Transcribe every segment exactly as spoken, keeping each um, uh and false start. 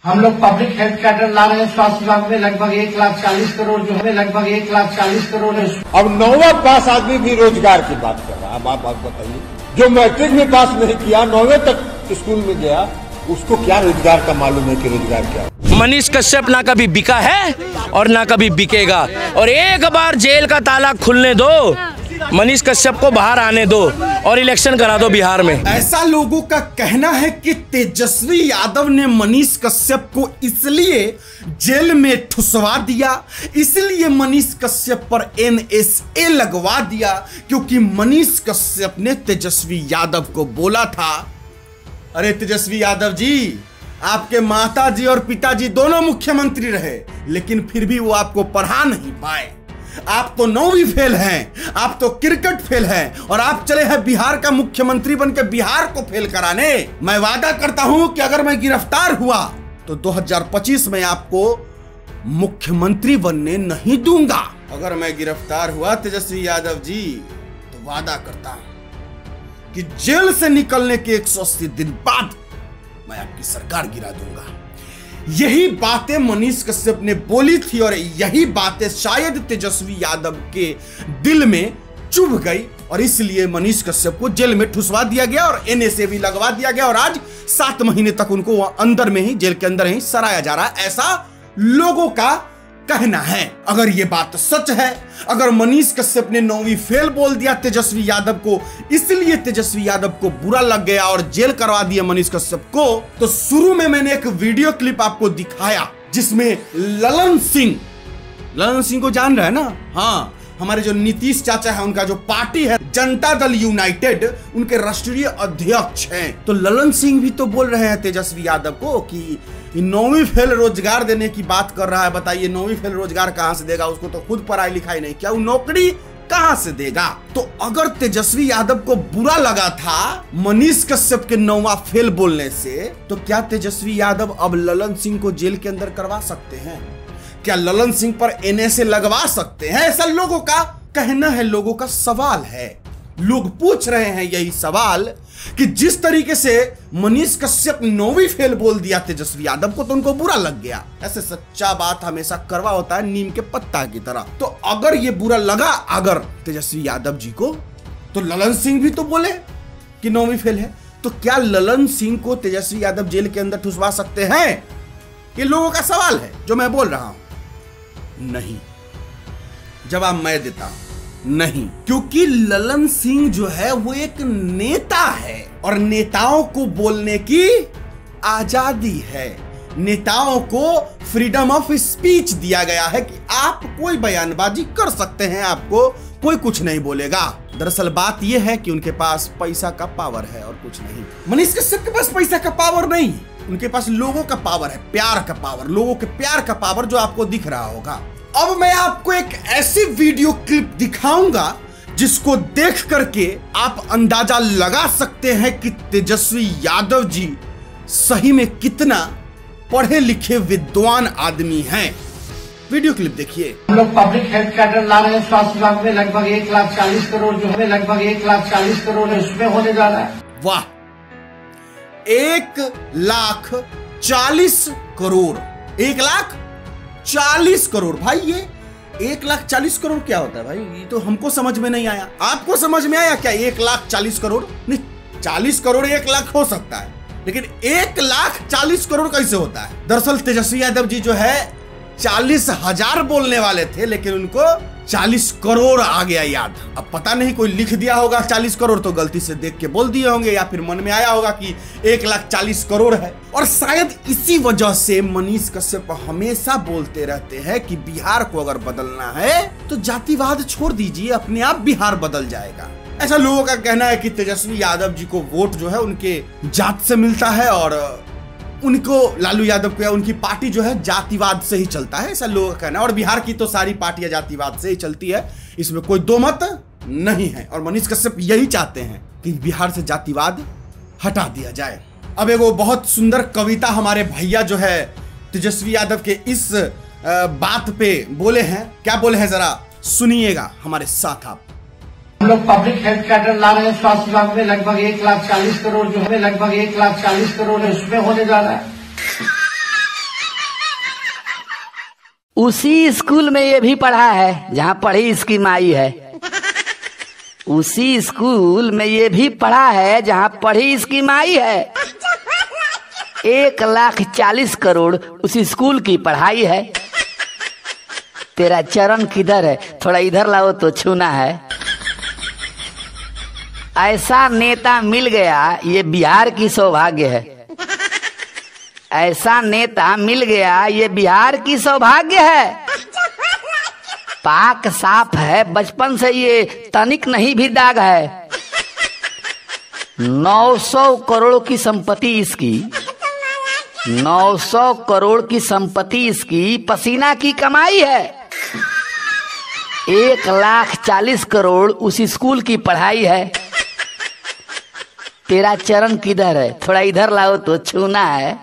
हम लोग public health cadre ला रहे हैं स्वास्थ्य विभाग में लगभग एक लाख चालीस करोड़ जो है लगभग एक लाख चालीस करोड़ है। अब नौवां पास आदमी भी रोजगार की बात कर रहा है। अब आप बात बताइए, जो मैट्रिक में पास नहीं किया, नौवे तक स्कूल में गया, उसको क्या रोजगार का मालूम है कि रोजगार क्या। मनीष कश्यप ना कभी बिका है और ना कभी बिकेगा, और एक बार जेल का ताला खुलने दो, मनीष कश्यप को बाहर आने दो और इलेक्शन करा दो बिहार में। ऐसा लोगों का कहना है कि तेजस्वी यादव ने मनीष कश्यप को इसलिए जेल में ठुसवा दिया, इसलिए मनीष कश्यप पर एन एस ए लगवा दिया क्योंकि मनीष कश्यप ने तेजस्वी यादव को बोला था, अरे तेजस्वी यादव जी, आपके माताजी और पिताजी दोनों मुख्यमंत्री रहे, लेकिन फिर भी वो आपको पढ़ा नहीं पाए। आप तो नौवीं फेल हैं, आप तो क्रिकेट फेल हैं, और आप चले हैं बिहार का मुख्यमंत्री बनकर बिहार को फेल कराने। मैं वादा करता हूं कि अगर मैं गिरफ्तार हुआ तो दो हज़ार पच्चीस में आपको मुख्यमंत्री बनने नहीं दूंगा। अगर मैं गिरफ्तार हुआ तेजस्वी यादव जी, तो वादा करता हूं कि जेल से निकलने के एक सौ अस्सी दिन बाद मैं आपकी सरकार गिरा दूंगा। यही बातें मनीष कश्यप ने बोली थी और यही बातें शायद तेजस्वी यादव के दिल में चुभ गई, और इसलिए मनीष कश्यप को जेल में ठुसवा दिया गया और एन एस ए भी लगवा दिया गया, और आज सात महीने तक उनको अंदर में ही, जेल के अंदर ही सराया जा रहा है, ऐसा लोगों का कहना है। अगर ये बात सच है, अगर मनीष कश्यप ने नौवीं फेल बोल दिया तेजस्वी यादव को, इसलिए तेजस्वी यादव को बुरा लग गया और जेल करवा दिया मनीष कश्यप को, तो शुरू में मैंने एक वीडियो क्लिप आपको दिखाया जिसमें ललन सिंह, ललन सिंह को जान रहे हैं ना, हाँ, हमारे जो नीतीश चाचा है, उनका जो पार्टी है जनता दल यूनाइटेड, उनके राष्ट्रीय अध्यक्ष हैं। तो ललन सिंह भी तो बोल रहे हैं तेजस्वी यादव को कि नौवीं फेल रोजगार देने की बात कर रहा है। बताइए, नौवीं फेल रोजगार कहां से देगा? उसको तो खुद पढ़ाई लिखाई नहीं, क्या वो नौकरी कहां से देगा? तो अगर तेजस्वी यादव को बुरा लगा था मनीष कश्यप के नौवां फेल बोलने से, तो क्या तेजस्वी यादव अब ललन सिंह को जेल के अंदर करवा सकते हैं? क्या ललन सिंह पर एन एस ए लगवा सकते हैं? ऐसा लोगों का कहना है, लोगों का सवाल है। लोग पूछ रहे हैं यही सवाल कि जिस तरीके से मनीष कश्यप नौवीं फेल बोल दिया तेजस्वी यादव को, तो उनको बुरा लग गया। ऐसे सच्चा बात हमेशा कड़वा होता है, नीम के पत्ता की तरह। तो अगर ये बुरा लगा अगर तेजस्वी यादव जी को, तो ललन सिंह भी तो बोले कि नौवीं फेल है, तो क्या ललन सिंह को तेजस्वी यादव जेल के अंदर ठुसवा सकते हैं? ये लोगों का सवाल है जो मैं बोल रहा हूं। नहीं, जवाब मैं देता हूं, नहीं, क्योंकि ललन सिंह जो है वो एक नेता है और नेताओं को बोलने की आजादी है। नेताओं को फ्रीडम ऑफ स्पीच दिया गया है कि आप कोई बयानबाजी कर सकते हैं, आपको कोई कुछ नहीं बोलेगा। दरअसल बात यह है कि उनके पास पैसा का पावर है और कुछ नहीं। मनीष कश्यप के पास पैसा का पावर नहीं, उनके पास लोगों का पावर है, प्यार का पावर, लोगों के प्यार का पावर जो आपको दिख रहा होगा। अब मैं आपको एक ऐसी वीडियो क्लिप दिखाऊंगा जिसको देख करके आप अंदाजा लगा सकते हैं कि तेजस्वी यादव जी सही में कितना पढ़े लिखे विद्वान आदमी हैं। वीडियो क्लिप देखिए। हम लोग पब्लिक हेल्थ कैडर ला रहे हैं स्वास्थ्य विभाग में लगभग एक लाख चालीस करोड़ जो है लगभग एक लाख चालीस करोड़ उसमें होने जा रहा है। वाह, एक लाख चालीस करोड़, एक लाख चालीस करोड़। भाई ये एक लाख चालीस करोड़ क्या होता है भाई? ये तो हमको समझ में नहीं आया। आपको समझ में आया क्या? एक लाख चालीस करोड़ नहीं, चालीस करोड़ एक लाख हो सकता है, लेकिन एक लाख चालीस करोड़ कैसे होता है? दरअसल तेजस्वी यादव जी जो है चालीस हजार बोलने वाले थे, लेकिन उनको चालीस करोड़ आ गया याद। अब पता नहीं कोई लिख दिया होगा चालीस करोड़, तो गलती से देख के बोल दिए होंगे, या फिर मन में आया होगा कि एक लाख चालीस करोड़ है। और शायद इसी वजह से मनीष कश्यप हमेशा बोलते रहते हैं कि बिहार को अगर बदलना है तो जातिवाद छोड़ दीजिए, अपने आप बिहार बदल जाएगा। ऐसा लोगों का कहना है कि तेजस्वी यादव जी को वोट जो है उनके जात से मिलता है और उनको, लालू यादव को या उनकी पार्टी जो है जातिवाद से ही चलता है, ऐसा लोगों का कहना है। और बिहार की तो सारी पार्टियां जातिवाद से ही चलती है, इसमें कोई दो मत नहीं है। और मनीष कश्यप यही चाहते हैं कि बिहार से जातिवाद हटा दिया जाए। अब एक वो बहुत सुंदर कविता हमारे भैया जो है तेजस्वी यादव के इस बात पे बोले हैं। क्या बोले हैं जरा सुनिएगा हमारे साथ आप। हम लोग पब्लिक हेल्थ कैडर ला रहे हैं स्वास्थ्य विभाग में लगभग एक लाख चालीस करोड़ जो है लगभग एक लाख चालीस करोड़ उसमें होने जा रहा है। उसी स्कूल में ये भी पढ़ा है जहाँ पढ़ी इसकी माई है। उसी स्कूल में ये भी पढ़ा है जहाँ पढ़ी इसकी माई है। एक लाख चालीस करोड़ उस स्कूल की पढ़ाई है। तेरा चरण किधर है, थोड़ा इधर लाओ तो छूना है। ऐसा नेता मिल गया ये बिहार की सौभाग्य है। ऐसा नेता मिल गया ये बिहार की सौभाग्य है। पाक साफ है, बचपन से ये तनिक नहीं भी दाग है। नौ सौ करोड़ की संपत्ति इसकी, नौ सौ करोड़ की संपत्ति इसकी पसीना की कमाई है। एक लाख चालीस करोड़ उस स्कूल की पढ़ाई है। तेरा चरण किधर है, थोड़ा इधर लाओ तो छूना है।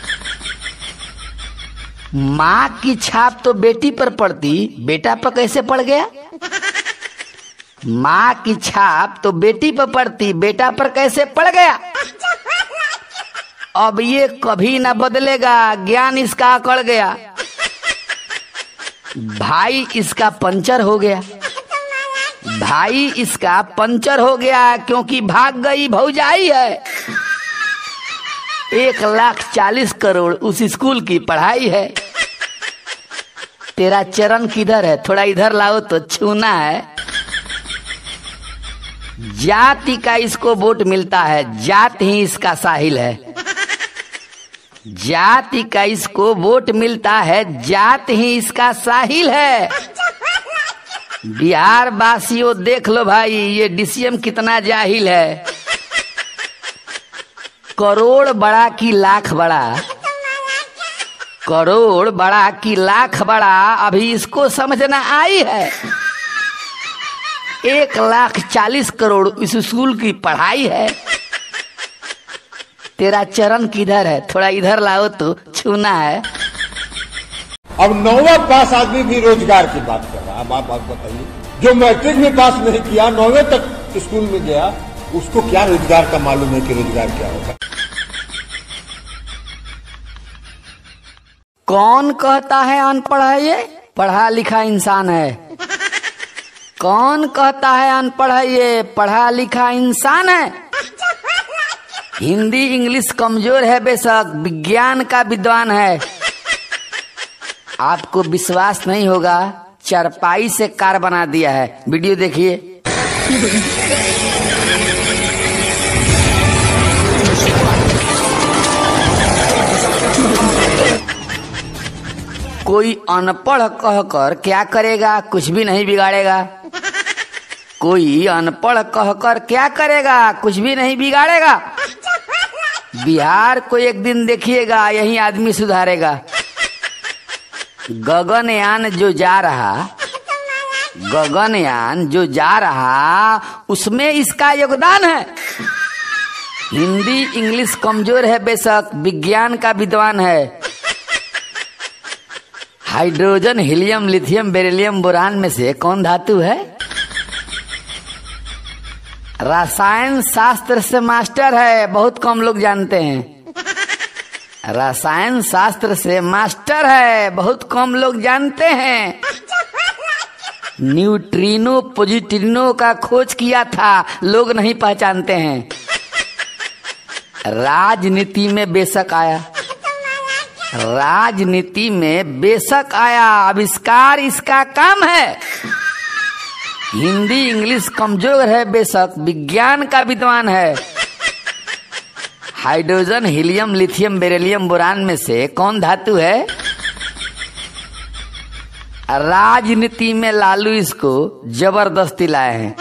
माँ की छाप तो बेटी पर पड़ती, बेटा पर कैसे पड़ गया? माँ की छाप तो बेटी पर पड़ती, बेटा पर कैसे पड़ गया? अब ये कभी ना बदलेगा, ज्ञान इसका अकड़ गया। भाई इसका पंचर हो गया, भाई इसका पंचर हो गया क्योंकि भाग गई भौजाई है। एक लाख चालीस करोड़ उस स्कूल की पढ़ाई है। तेरा चरण किधर है, थोड़ा इधर लाओ तो छूना है। जाति का इसको वोट मिलता है, जात ही इसका साहिल है। जाति का इसको वोट मिलता है, जात ही इसका साहिल है। बिहार वासियों देख लो भाई ये डीसीएम कितना जाहिल है। करोड़ बड़ा की लाख बड़ा, करोड़ बड़ा की लाख बड़ा अभी इसको समझना आई है। एक लाख चालीस करोड़ इस स्कूल की पढ़ाई है। तेरा चरण किधर है, थोड़ा इधर लाओ तो छूना है। अब नौवा पास आदमी भी रोजगार की बात कर रहा है। अब आप बात बताइए, जो मैट्रिक में पास नहीं किया, नौवे तक स्कूल में गया, उसको क्या रोजगार का मालूम है कि रोजगार क्या होगा? कौन कहता है अनपढ़ है ये? पढ़ा लिखा इंसान है। कौन कहता है अनपढ़ है ये? पढ़ा लिखा इंसान है। हिंदी इंग्लिश कमजोर है बेशक, विज्ञान का विद्वान है। आपको विश्वास नहीं होगा, चारपाई से कार बना दिया है। वीडियो देखिए। कोई अनपढ़ कहकर क्या करेगा, कुछ भी नहीं बिगाड़ेगा। कोई अनपढ़ कहकर क्या करेगा, कुछ भी नहीं बिगाड़ेगा। बिहार को एक दिन देखिएगा, यही आदमी सुधारेगा। गगनयान जो जा रहा, गगनयान जो जा रहा, उसमें इसका योगदान है। हिंदी इंग्लिश कमजोर है बेशक, विज्ञान का विद्वान है। Hydrogen helium lithium beryllium boron में से कौन धातु है? रसायन शास्त्र से मास्टर है, बहुत कम लोग जानते हैं। रसायन शास्त्र से मास्टर है, बहुत कम लोग जानते हैं। न्यूट्रिनो पॉजिट्रिनो का खोज किया था, लोग नहीं पहचानते हैं। राजनीति में बेशक आया, राजनीति में बेशक आया, आविष्कार इसका काम है। हिंदी इंग्लिश कमजोर है बेशक, विज्ञान का विद्वान है। Hydrogen helium lithium beryllium boron में से कौन धातु है? राजनीति में लालू इसको जबरदस्ती लाए हैं।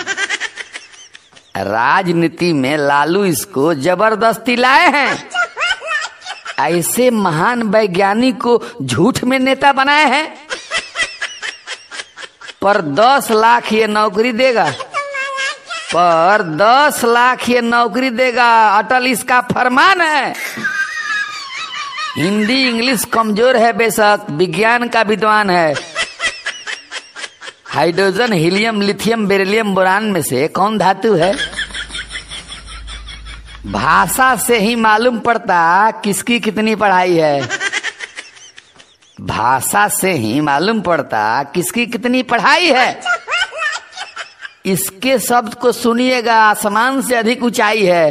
राजनीति में लालू इसको जबरदस्ती लाए हैं। ऐसे महान वैज्ञानिक को झूठ में नेता बनाए हैं। पर दस लाख ये नौकरी देगा, पर दस लाख ये नौकरी देगा, अटल इसका फरमान है। हिंदी इंग्लिश कमजोर है बेशक, विज्ञान का विद्वान है। Hydrogen helium lithium beryllium boron में से कौन धातु है? भाषा से ही मालूम पड़ता किसकी कितनी पढ़ाई है। भाषा से ही मालूम पड़ता किसकी कितनी पढ़ाई है। इसके शब्द को सुनिएगा, आसमान से अधिक ऊंचाई है।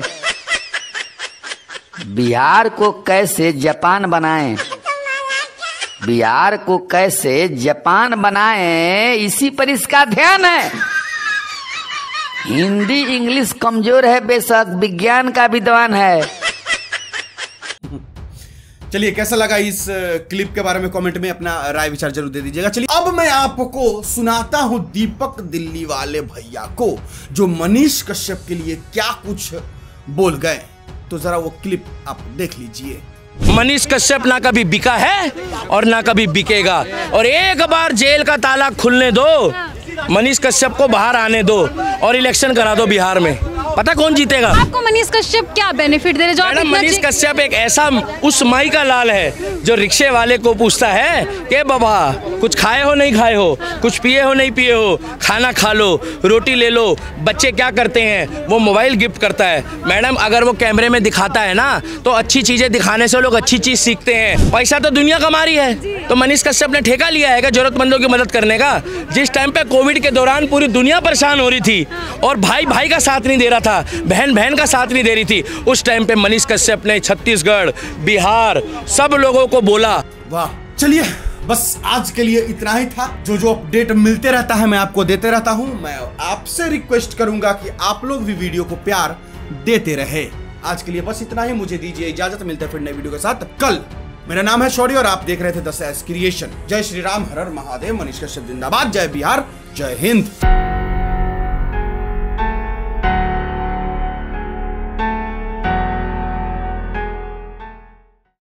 बिहार को कैसे जापान बनाएं, बिहार को कैसे जापान बनाएं, इसी पर इसका ध्यान है। हिंदी इंग्लिश कमजोर है बेशक, विज्ञान का विद्वान है। चलिए, कैसा लगा इस क्लिप के बारे में कमेंट में अपना राय विचार जरूर दे दीजिएगा। चलिए अब मैं आपको सुनाता हूं दीपक दिल्ली वाले भैया को, जो मनीष कश्यप के लिए क्या कुछ बोल गए। तो जरा वो क्लिप आप देख लीजिए। मनीष कश्यप ना कभी बिका है और ना कभी बिकेगा, और एक बार जेल का ताला खुलने दो, मनीष कश्यप को बाहर आने दो और इलेक्शन करा दो बिहार में। पता कौन जीतेगा? आपको मनीष कश्यप क्या बेनिफिट दे रहे जो मैडम, मनीष कश्यप एक ऐसा उस माई का लाल है जो रिक्शे वाले को पूछता है कि बाबा कुछ खाए हो नहीं खाए हो, कुछ पिए हो नहीं पिए हो, खाना खा लो, रोटी ले लो। बच्चे क्या करते हैं, वो मोबाइल गिफ्ट करता है। मैडम, अगर वो कैमरे में दिखाता है ना तो अच्छी चीजें दिखाने से लोग अच्छी चीज सीखते हैं। पैसा तो दुनिया कमा रही है, तो मनीष कश्यप ने ठेका लिया है क्या जरूरतमंदों की मदद करने का? जिस टाइम पे कोविड के दौरान पूरी दुनिया परेशान हो रही थी और भाई भाई का साथ नहीं दे रहा था, बहन बहन का साथ नहीं दे रही थी, उस टाइम पे मनीष कश्यप ने छत्तीसगढ़, बिहार सब लोगों को बोला। वाह, चलिए बस आज के लिए इतना ही था। जो जो अपडेट मिलते रहता है मैं आपको देते रहता हूं। मैं आपसे रिक्वेस्ट करूंगा कि आप लोग भी वीडियो को प्यार देते रहे। आज के लिए बस इतना ही, मुझे दीजिए इजाजत। मिलते हैं फिर नई वीडियो के साथ कल। मेरा नाम है शौर्य और आप देख रहे थे द सैस क्रिएशन। जय श्री राम, हर हर महादेव, मनीष कश्यप जिंदाबाद, जय बिहार, जय हिंद।